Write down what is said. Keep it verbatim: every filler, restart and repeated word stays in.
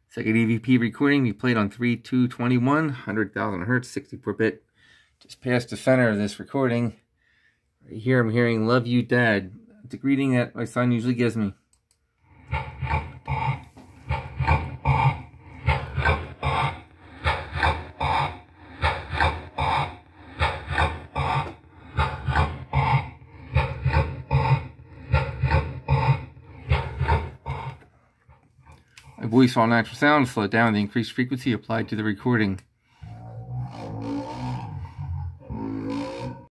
Second E V P recording we played on three two twenty-one, one hundred thousand hertz, sixty-four bit. Just past the center of this recording. Right here I'm hearing "Love You Dad." It's a greeting that my son usually gives me. My voice all natural sound, slowed down the increased frequency applied to the recording.